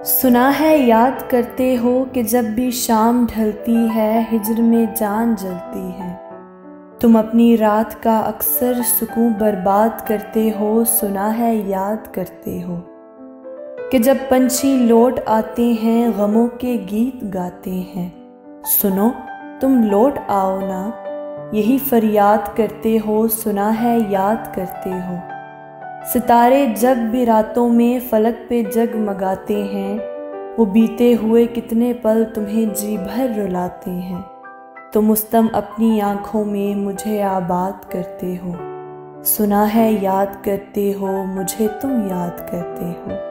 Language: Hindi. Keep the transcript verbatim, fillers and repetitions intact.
सुना है याद करते हो कि जब भी शाम ढलती है हिज्र में जान जलती है। तुम अपनी रात का अक्सर सुकून बर्बाद करते हो। सुना है याद करते हो कि जब पंछी लौट आते हैं गमों के गीत गाते हैं। सुनो तुम लौट आओ ना, यही फरियाद करते हो। सुना है याद करते हो। सितारे जब भी रातों में फलक पे जगमगाते हैं, वो बीते हुए कितने पल तुम्हें जी भर रुलाते हैं। तुम उस्तम अपनी आँखों में मुझे आबाद करते हो। सुना है याद करते हो, मुझे तुम याद करते हो।